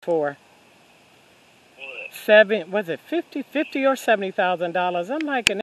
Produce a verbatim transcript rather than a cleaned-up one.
for? What? Seven, was it fifty, fifty or seventy thousand dollars? I'm like, and